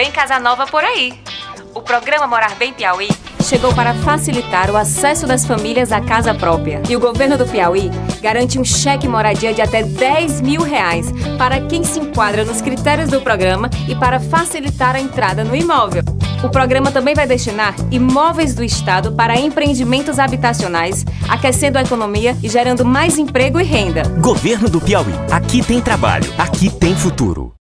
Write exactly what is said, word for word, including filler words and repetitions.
Vem casa nova por aí. O programa Morar Bem Piauí chegou para facilitar o acesso das famílias à casa própria. E o governo do Piauí garante um cheque moradia de até dez mil reais para quem se enquadra nos critérios do programa e para facilitar a entrada no imóvel. O programa também vai destinar imóveis do Estado para empreendimentos habitacionais, aquecendo a economia e gerando mais emprego e renda. Governo do Piauí. Aqui tem trabalho, aqui tem futuro.